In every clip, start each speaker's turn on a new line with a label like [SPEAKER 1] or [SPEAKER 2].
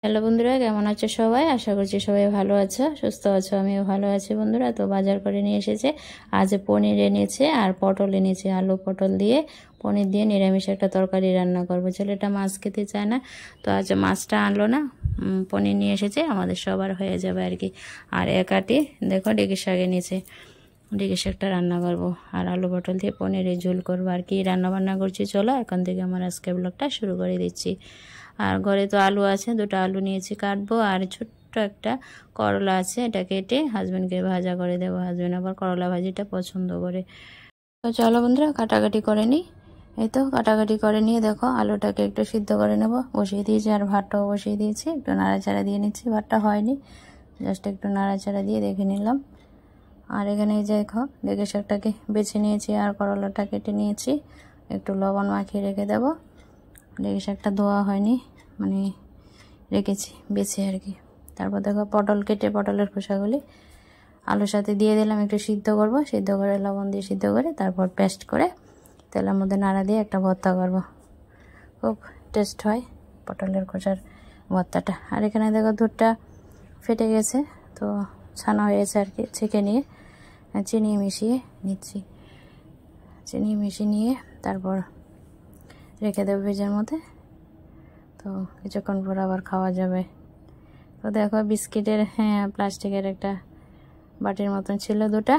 [SPEAKER 1] Hello বন্ধুরা, কেমন আছো সবাই? আশা করছি সবাই ভালো আছো, সুস্থ আছো। আমিও ভালো আছি বন্ধুরা। তো বাজার করে নিয়ে এসেছে, আজ পনির এনেছে আর পটল এনেছে। আলু পটল দিয়ে পনির দিয়ে নিরামিষ একটা তরকারি রান্না করবো। ছেলেটা মাছ খেতে চায় না, তো আজ মাছটা আনলো না, পনির নিয়ে এসেছে, আমাদের সবার হয়ে যাবে আর কি। আর একাটি দেখো ডেকে শাক এনেছে, ডেকে শাকটা রান্না করবো আর আলু পটল দিয়ে পনিরের ঝোল করবো আর কি। রান্না বান্না করছি, চলো এখন থেকে আমার আজকে ব্লগটা শুরু করে দিচ্ছি। আর ঘরে তো আলু আছে, দুটো আলু নিয়েছি কাটবো, আর ছোট্ট একটা করলা আছে, এটা কেটে হাজব্যান্ডকে ভাজা করে দেবো। হাজব্যান্ড আবার করলা ভাজিটা পছন্দ করে। তো চলো বন্ধুরা কাটাকাটি করে নিই। এই তো কাটাকাটি করে নিয়ে দেখো আলুটাকে একটু সিদ্ধ করে নেব, বসিয়ে দিয়েছি। আর ভাতটাও বসিয়ে দিয়েছি, একটু নাড়াচাড়া দিয়ে নিচ্ছি। ভাতটা হয়নি, জাস্ট একটু নাড়াচাড়া দিয়ে দেখে নিলাম। আর এখানে এই যে দেখো ডেকে শাকটাকে বেছে নিয়েছি আর করলাটা কেটে নিয়েছি, একটু লবণ মাখিয়ে রেখে দেবো। ডেকে শাকটা ধোয়া হয়নি, মানে রেখেছি বেছে আর কি। তারপর দেখো পটল কেটে পটলের খোসাগুলি আলুর সাথে দিয়ে দিলাম, একটু সিদ্ধ করব, সিদ্ধ করে লবণ দিয়ে সিদ্ধ করে তারপর পেস্ট করে তেলের মধ্যে নাড়া দিয়ে একটা ভর্তা করব। খুব টেস্ট হয় পটলের খোসার ভর্তাটা। আর এখানে দেখো দুধটা ফেটে গেছে, তো ছানা হয়েছে আর কি। ছেঁকে নিয়ে চিনি মিশিয়ে নিচ্ছি, চিনি মিশিয়ে নিয়ে তারপর রেখে দেবো ফ্রিজের মধ্যে। তো কিছুক্ষণ পর আবার খাওয়া যাবে। তো দেখো বিস্কিটের প্লাস্টিকের একটা বাটির মতন ছিল দুটা,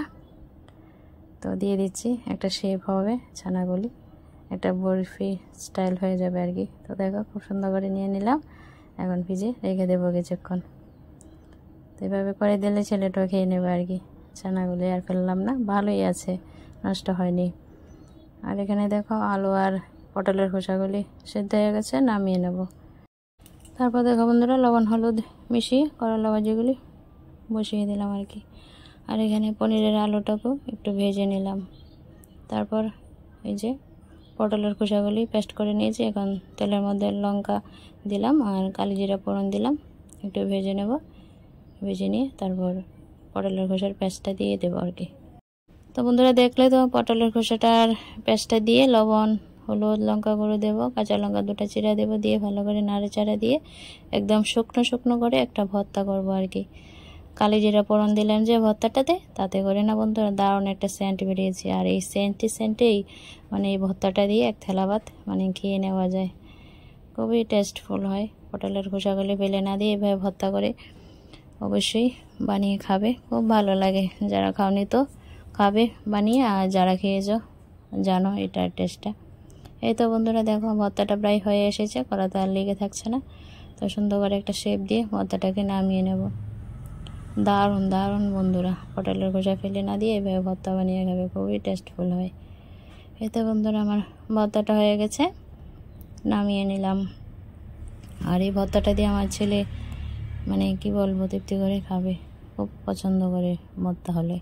[SPEAKER 1] তো দিয়ে দিচ্ছি, একটা শেপ হবে ছানাগুলি, একটা বরফি স্টাইল হয়ে যাবে আর কি। তো দেখো খুব সুন্দর করে নিয়ে নিলাম, এখন ফ্রিজে রেখে দেবো কিছুক্ষণ। তো এভাবে করে দিলে ছেলেটাও খেয়ে নেবে আর কি। ছানাগুলি আর ফেললাম না, ভালোই আছে, নষ্ট হয়নি। আর এখানে দেখো আলু আর পটলের খোসাগুলি সেদ্ধ হয়ে গেছে, নামিয়ে নেব। তারপর দেখো বন্ধুরা লবণ হলুদ মিশিয়ে করলা ভাজিগুলি বসিয়ে দিলাম আর কি। আর এখানে পনিরের আলুটাকেও একটু ভেজে নিলাম। তারপর এই যে পটলের খোসাগুলি পেস্ট করে নিয়েছি, এখন তেলের মধ্যে লঙ্কা দিলাম আর কালি জিরা ফোড়ন দিলাম, একটু ভেজে নেব। ভেজে নিয়ে তারপর পটলের খোসার পেস্টটা দিয়ে দেবো আর কি। তো বন্ধুরা দেখলে তো পটলের খোসাটার পেস্টটা দিয়ে লবণ হলুদ লঙ্কা গুঁড়ো দেবো, কাঁচা লঙ্কা দুটো চিরা দেবো, দিয়ে ভালো করে নাড়াচাড়া দিয়ে একদম শুকনো শুকনো করে একটা ভর্তা করবো আর কি। কালি জিরা ফোড়ন দিলাম যে ভর্তাটাতে, তাতে করে না বন্ধুরা দারুণ একটা সেন্ট বেরিয়েছে। আর এই সেন্টেই মানে এই ভর্তাটা দিয়ে এক থালা ভাত মানে খেয়ে নেওয়া যায়, খুবই টেস্টফুল হয়। পটলের খোসাগুলি ফেলে না দিয়ে এভাবে ভর্তা করে অবশ্যই বানিয়ে খাবে, খুব ভালো লাগে। যারা খাওনি তো খাবে বানিয়ে, আর যারা খেয়েছো জানো এটার টেস্টটা। এই তো বন্ধুরা দেখো ভর্তাটা প্রায় হয়ে এসেছে, কড়াতে আর লেগে থাকছে না। তো সুন্দর করে একটা শেপ দিয়ে ভর্তাটাকে নামিয়ে নেব। দারুণ দারুণ বন্ধুরা, পটলের খোসা ফেলে না দিয়ে এভাবে ভর্তা বানিয়ে খাবে, খুবই টেস্টফুল হয়। এই তো বন্ধুরা আমার ভর্তাটা হয়ে গেছে, নামিয়ে নিলাম। আর এই ভর্তাটা দিয়ে আমার ছেলে মানে কি বলবো তৃপ্তি করে খাবে, খুব পছন্দ করে ভর্তা হলে।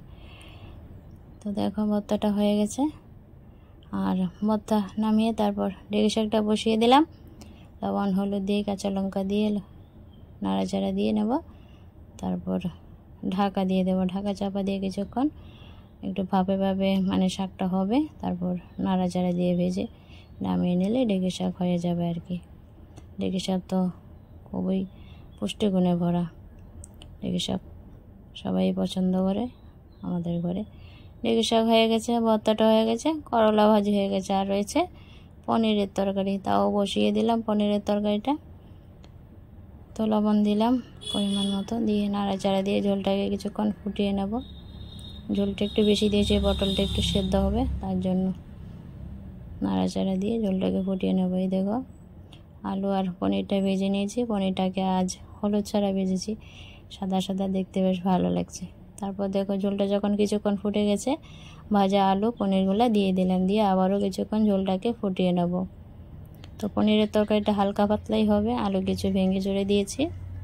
[SPEAKER 1] তো দেখো ভর্তাটা হয়ে গেছে, আর ভর্তা নামিয়ে তারপর ডেকে শাকটা বসিয়ে দিলাম, লবণ হলুদ দিয়ে কাঁচা লঙ্কা দিয়ে নাড়াচাড়া দিয়ে নেব। তারপর ঢাকা দিয়ে দেবো, ঢাকা চাপা দিয়ে কিছুক্ষণ একটু ভাপে ভাপে মানে শাকটা হবে, তারপর নাড়াচাড়া দিয়ে ভেজে নামিয়ে নিলে ডেকে শাক হয়ে যাবে আর কি। ডেকে শাক তো খুবই পুষ্টিগুণে ভরা, ডেকে শাক সবাই পছন্দ করে আমাদের ঘরে। ডেকে শাক হয়ে গেছে, ভর্তাটা হয়ে গেছে, করলা ভাজি হয়ে গেছে, আর রয়েছে পনিরের তরকারি, তাও বসিয়ে দিলাম পনিরের তরকারিটা। তো লবণ দিলাম পরিমাণ মতো, দিয়ে নাড়াচাড়া দিয়ে ঝোলটাকে কিছুক্ষণ ফুটিয়ে নেব। ঝোলটা একটু বেশি দিয়েছি, পটলটা একটু সেদ্ধ হবে তার জন্য নাড়াচাড়া দিয়ে ঝোলটাকে ফুটিয়ে নেব। এই দেখো আলু আর পনিরটা ভেজে নিয়েছি, পনিরটাকে আজ হলুদ ছাড়া ভেজেছি, সাদা সাদা দেখতে বেশ ভালো লাগছে। তারপর দেখো ঝোলটা যখন কিছুক্ষণ ফুটে গেছে, ভাজা আলু পনিরগুলো দিয়ে দিলাম, দিয়ে আবারও কিছুক্ষণ ঝোলটাকে ফুটিয়ে নেব। তো পনিরের তরকারিটা হালকা পাতলাই হবে, আলু কিছু ভেঙে চড়ে দিয়েছি,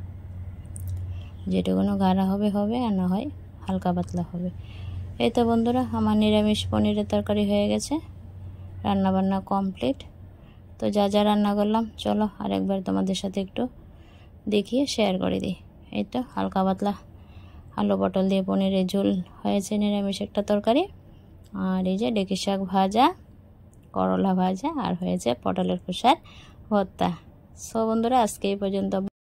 [SPEAKER 1] যেটুকুনো গাঢ়া হবে হবে, আর না হয় হালকা পাতলা হবে। এই তো বন্ধুরা আমার নিরামিষ পনিরের তরকারি হয়ে গেছে, রান্নাবান্না কমপ্লিট। তো যা যা রান্না করলাম চলো আরেকবার তোমাদের সাথে একটু দেখিয়ে শেয়ার করে দিই। এই তো হালকা পাতলা আলু পটল দিয়ে পনিরের ঝোল হয়েছে, নিরামিষ একটা তরকারি। আর এই যে ডেকে শাক ভাজা, করলা ভাজা, আর হয়েছে পটলের খোসার ভর্তা। সো বন্ধুরা আজকে এই পর্যন্ত।